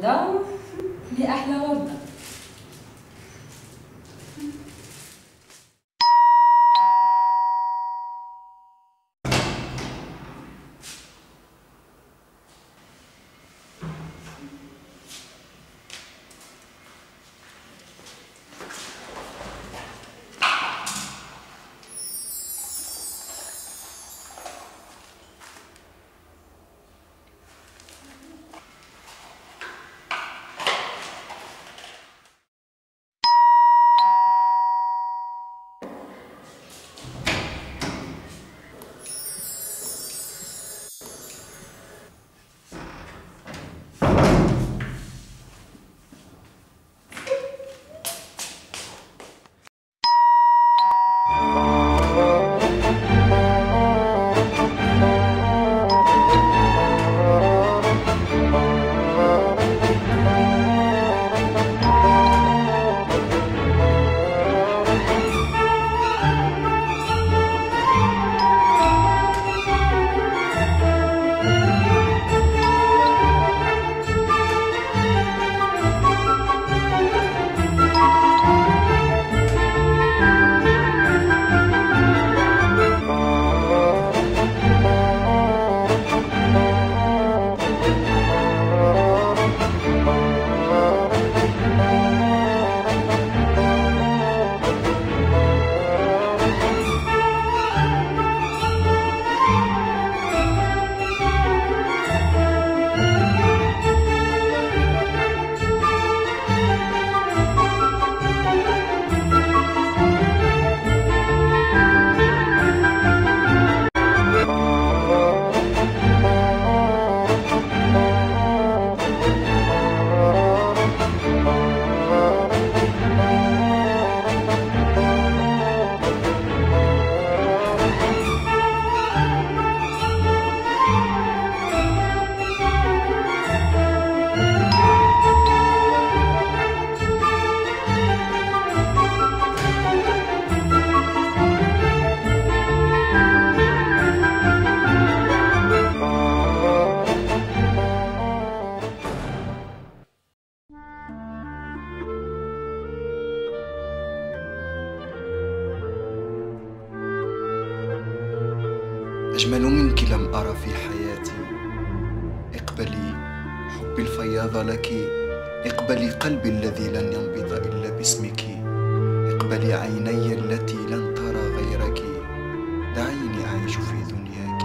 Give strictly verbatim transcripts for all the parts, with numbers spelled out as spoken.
وردة اللي أحلى وردة. أجمل منك لم أرى في حياتي. اقبلي حبي الفياض لك، اقبلي قلبي الذي لن ينبض إلا باسمك، اقبلي عيني التي لن ترى غيرك، دعيني أعيش في دنياك.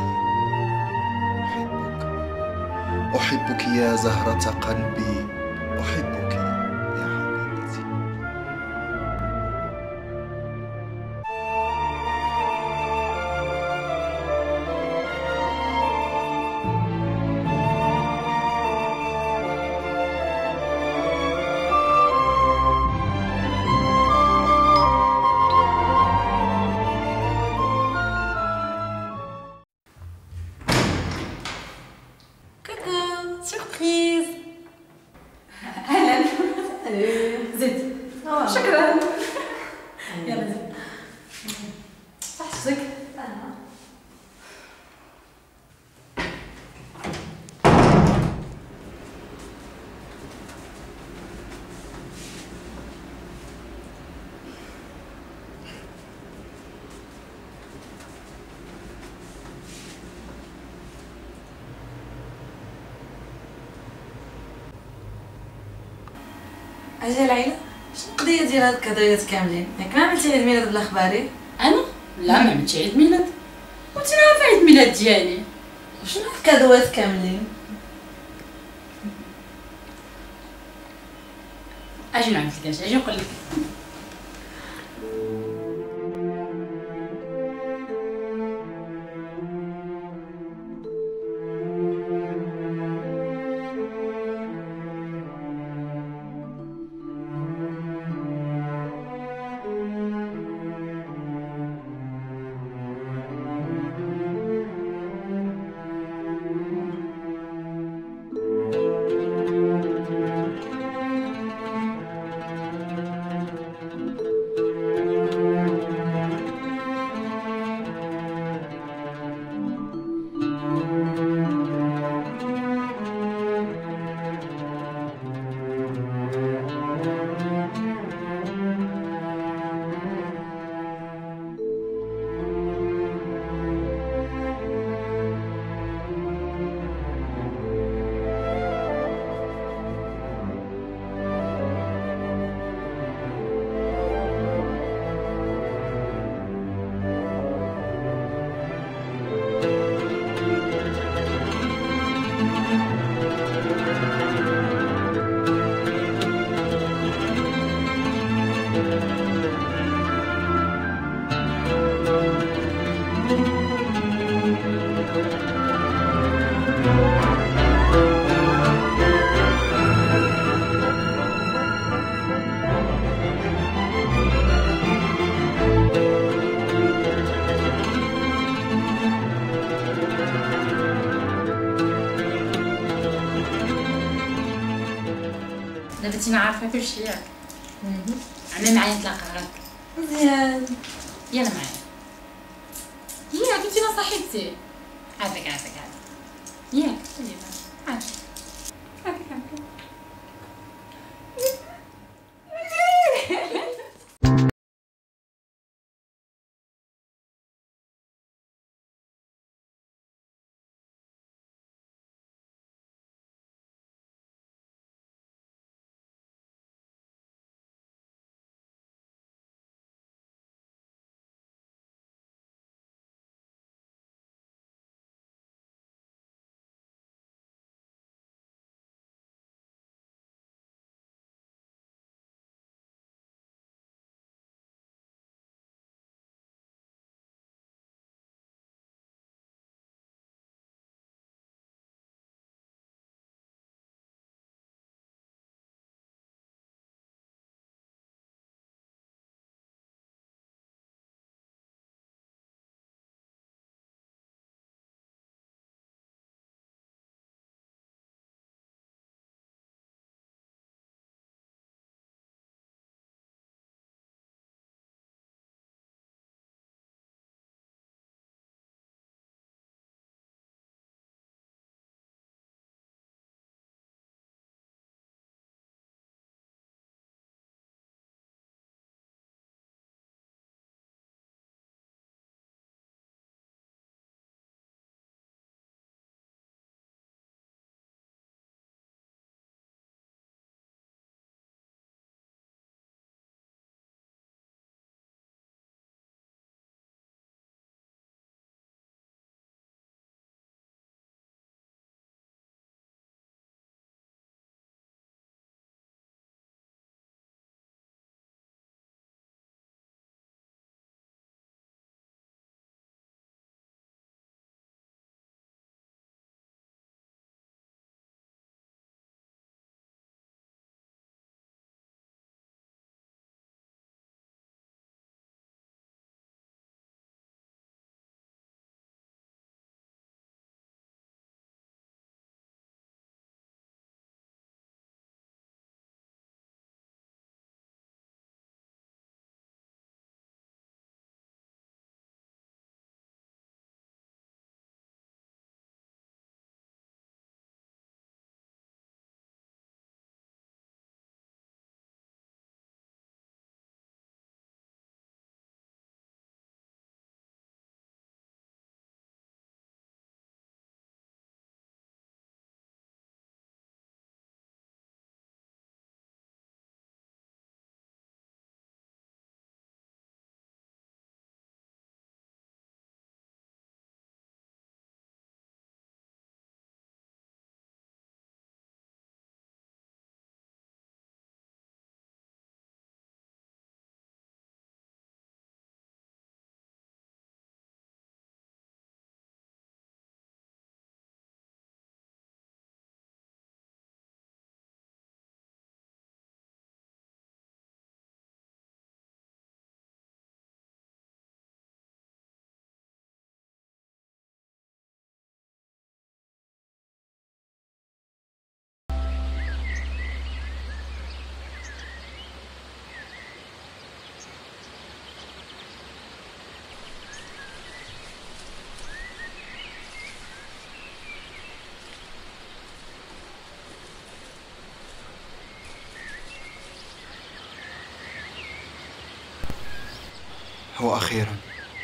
أحبك أحبك يا زهرة قلبي، أحبك يا حبيبتي. سيربريز. اهلا. زيد. شكرا. يلا زيد. صحتك؟ اجي العيله شنو القضيه ديال هاد الكادويات كاملين؟ ياك ما عملتي عيد ميلاد بلا خباري؟ انا لا ما عملتش عيد ميلاد، كنت عارفه عيد ميلاد ديالي. وشنو هاد الكادوات كاملين؟ اجي نعمل لك اجي نقول لك. دابا تينا عارفه كل شيء ياك. عمي معايا نتلاقى غير. مزيان. يلا معايا. ياك انت ما صحيتي. عافاك عافاك عافاك. ياك عافاك. عافاك عافاك. هو أخيرا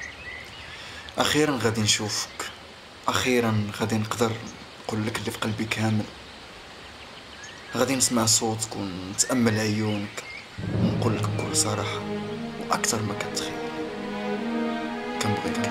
أخيرا غادي نشوفك، أخيرا غادي نقدر نقول لك اللي في قلبي كامل، غادي نسمع صوتك ونتأمل عيونك ونقول لك بكل صراحة وأكثر ما كتخيل كنبغيك.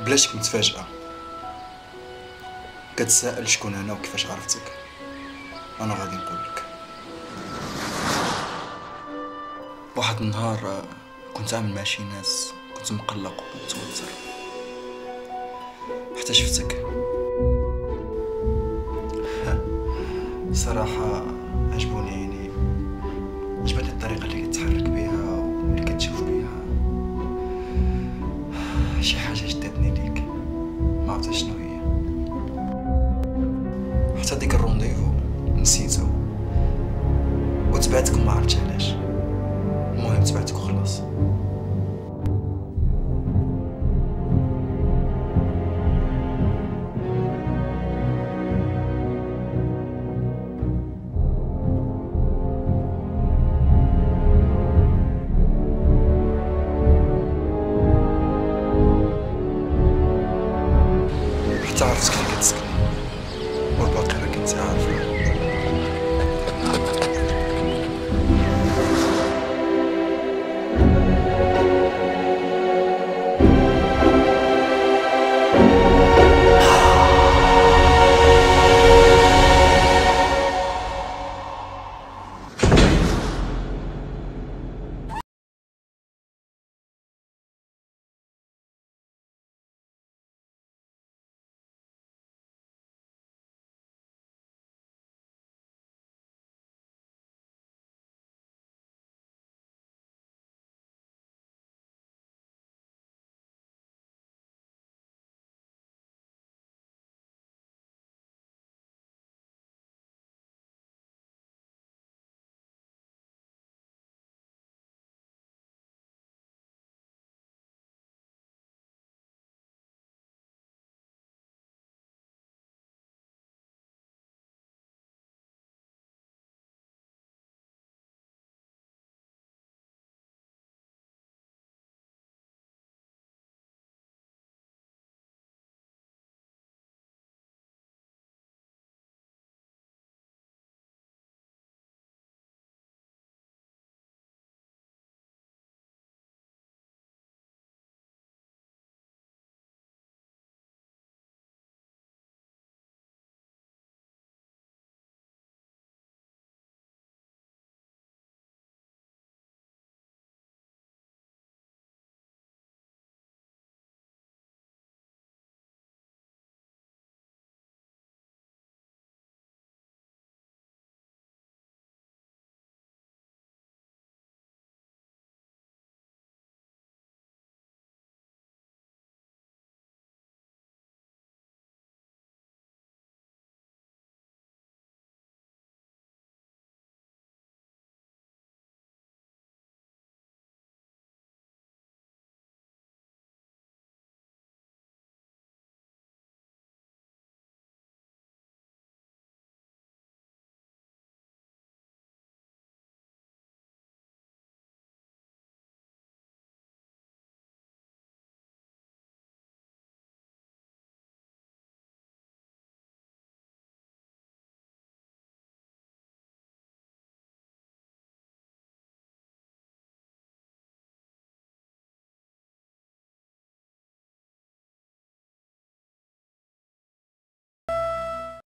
بلاتك متفاجئة كتسائل شكون انا وكيفاش عرفتك. انا غادي نقول لك. واحد النهار كنت عامل مع شي ناس، كنت مقلق ومتوتر حتى شفتك. صراحة عجبوني يعني عجبتني الطريقة اللي كتحرك